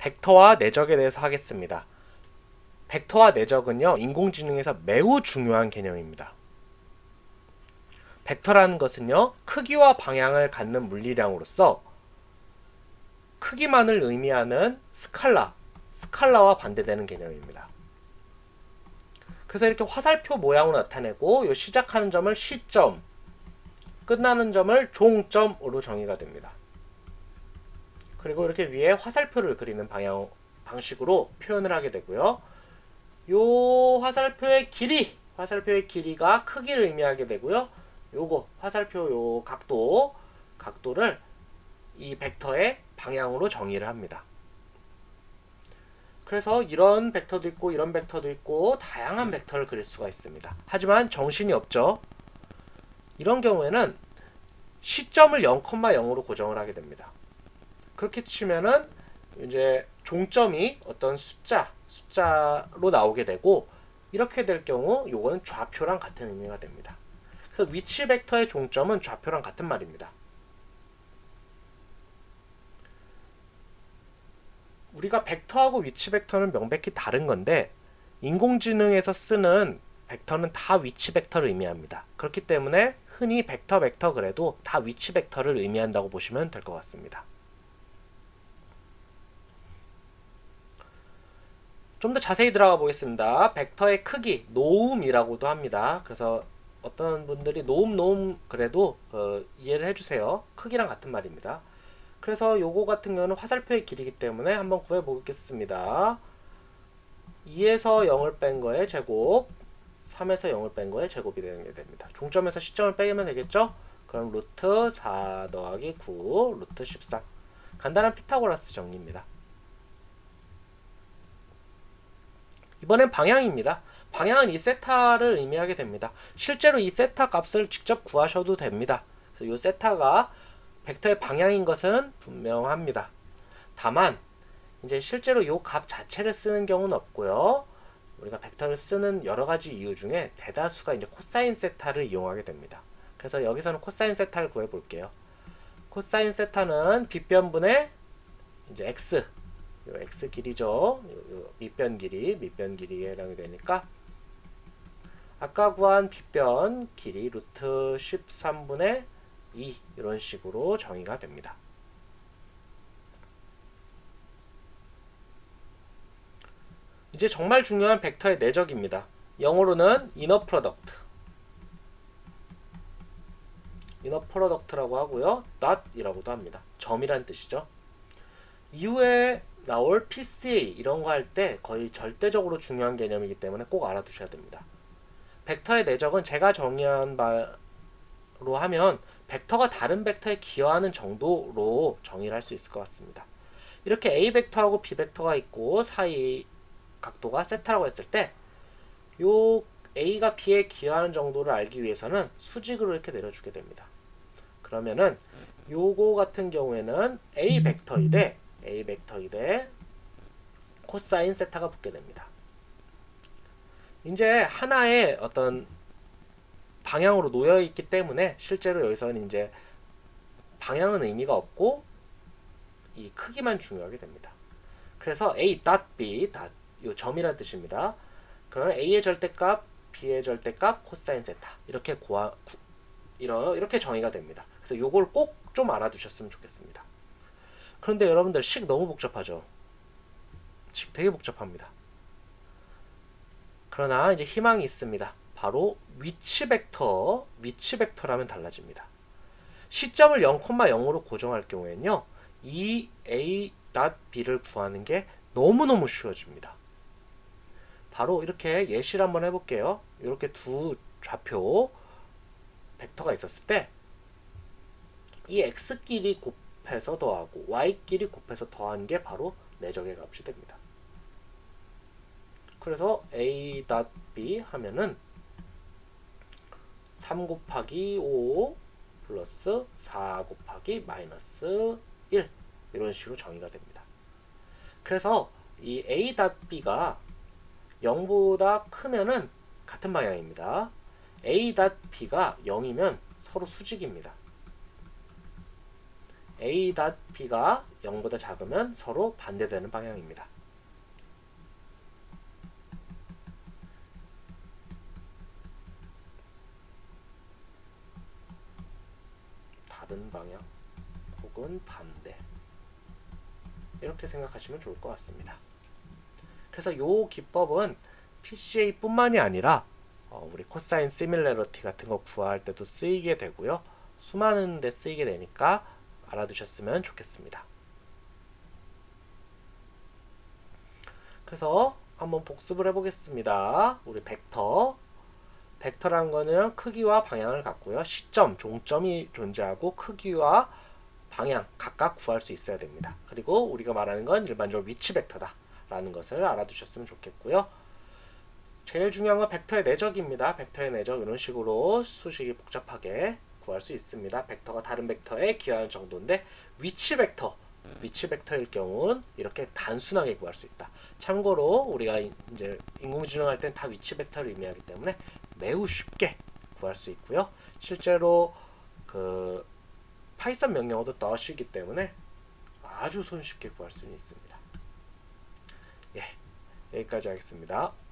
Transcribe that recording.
벡터와 내적에 대해서 하겠습니다. 벡터와 내적은요, 인공지능에서 매우 중요한 개념입니다. 벡터라는 것은요, 크기와 방향을 갖는 물리량으로서 크기만을 의미하는 스칼라와 반대되는 개념입니다. 그래서 이렇게 화살표 모양으로 나타내고, 요 시작하는 점을 시점, 끝나는 점을 종점으로 정의가 됩니다. 그리고 이렇게 위에 화살표를 그리는 방식으로 표현을 하게 되고요. 요 화살표의 길이가 크기를 의미하게 되고요. 요거 화살표 요 각도를 이 벡터의 방향으로 정의를 합니다. 그래서 이런 벡터도 있고 이런 벡터도 있고 다양한 벡터를 그릴 수가 있습니다. 하지만 정신이 없죠. 이런 경우에는 시점을 0,0으로 고정을 하게 됩니다. 그렇게 치면은 이제 종점이 어떤 숫자로 나오게 되고, 이렇게 될 경우 요거는 좌표랑 같은 의미가 됩니다. 그래서 위치 벡터의 종점은 좌표랑 같은 말입니다. 우리가 벡터하고 위치 벡터는 명백히 다른 건데, 인공지능에서 쓰는 벡터는 다 위치 벡터를 의미합니다. 그렇기 때문에 흔히 벡터 그래도 다 위치 벡터를 의미한다고 보시면 될 것 같습니다. 좀 더 자세히 들어가 보겠습니다. 벡터의 크기, 노음이라고도 합니다. 그래서 어떤 분들이 노음 그래도 이해를 해주세요. 크기랑 같은 말입니다. 그래서 요거 같은 경우는 화살표의 길이기 때문에 한번 구해보겠습니다. 2에서 0을 뺀 거의 제곱, 3에서 0을 뺀 거의 제곱이 되는 게 됩니다. 종점에서 시점을 빼면 되겠죠? 그럼 루트 4 더하기 9, 루트 13. 간단한 피타고라스 정리입니다. 이번엔 방향입니다. 방향은 이 세타를 의미하게 됩니다. 실제로 이 세타 값을 직접 구하셔도 됩니다. 그래서 이 세타가 벡터의 방향인 것은 분명합니다. 다만 이제 실제로 이 값 자체를 쓰는 경우는 없고요. 우리가 벡터를 쓰는 여러 가지 이유 중에 대다수가 이제 코사인 세타를 이용하게 됩니다. 그래서 여기서는 코사인 세타를 구해 볼게요. 코사인 세타는 빗변분의 이제 x, 요 x 길이죠. 요 밑변 길이에 해당이 되니까 아까 구한 빗변 길이 루트 13분의 2 이런 식으로 정의가 됩니다. 이제 정말 중요한 벡터의 내적입니다. 영어로는 이너 프로덕트라고 하고요. dot이라고도 합니다. 점이란 뜻이죠. 이후에 나올 PCA 이런 거 할 때 거의 절대적으로 중요한 개념이기 때문에 꼭 알아두셔야 됩니다. 벡터의 내적은 제가 정의한 바로 하면 벡터가 다른 벡터에 기여하는 정도로 정의를 할 수 있을 것 같습니다. 이렇게 A 벡터하고 B 벡터가 있고 사이 각도가 세타라고 했을 때 요 A가 B에 기여하는 정도를 알기 위해서는 수직으로 이렇게 내려주게 됩니다. 그러면은 요거 같은 경우에는 A 벡터이대 코사인 세타가 붙게 됩니다. 이제 하나의 어떤 방향으로 놓여 있기 때문에 실제로 여기서는 이제 방향은 의미가 없고 이 크기만 중요하게 됩니다. 그래서 A.B, 요 점이라는 뜻입니다. 그러면 A의 절대값, B의 절대값, 코사인 세타 이렇게 이렇게 정의가 됩니다. 그래서 요걸 꼭 좀 알아두셨으면 좋겠습니다. 그런데 여러분들 식 너무 복잡하죠? 식 되게 복잡합니다. 그러나 이제 희망이 있습니다. 바로 위치 벡터라면 달라집니다. 시점을 0,0으로 고정할 경우에는요, 이 A.B를 구하는 게 너무너무 쉬워집니다. 바로 이렇게 예시를 한번 해볼게요. 이렇게 두 좌표 벡터가 있었을 때 이 x끼리 곱해서 더하고 y끼리 곱해서 더한 게 바로 내적의 값이 됩니다. 그래서 A.B 하면은 3 곱하기 5 플러스 4 곱하기 마이너스 1 이런 식으로 정의가 됩니다. 그래서 이 A.B가 0보다 크면은 같은 방향입니다. A.B가 0이면 서로 수직입니다. a.b가 0보다 작으면 서로 반대되는 방향입니다. 다른 방향 혹은 반대, 이렇게 생각하시면 좋을 것 같습니다. 그래서 이 기법은 PCA 뿐만이 아니라 우리 코사인 시밀러리티 같은 거 구할 때도 쓰이게 되고요. 수많은 데 쓰이게 되니까 알아두셨으면 좋겠습니다. 그래서 한번 복습을 해보겠습니다. 우리 벡터라는 거는 크기와 방향을 갖고요. 시점, 종점이 존재하고 크기와 방향 각각 구할 수 있어야 됩니다. 그리고 우리가 말하는 건 일반적으로 위치 벡터다 라는 것을 알아두셨으면 좋겠고요. 제일 중요한 건 벡터의 내적입니다. 벡터의 내적, 이런 식으로 수식이 복잡하게 구할 수 있습니다. 벡터가 다른 벡터에 기하는 정도인데 위치 벡터일 경우는 이렇게 단순하게 구할 수 있다. 참고로 우리가 이제 인공지능 할 땐 다 위치 벡터를 의미하기 때문에 매우 쉽게 구할 수 있고요. 실제로 그 파이썬 명령어도 덫이기 때문에 아주 손쉽게 구할 수 있습니다. 예, 여기까지 하겠습니다.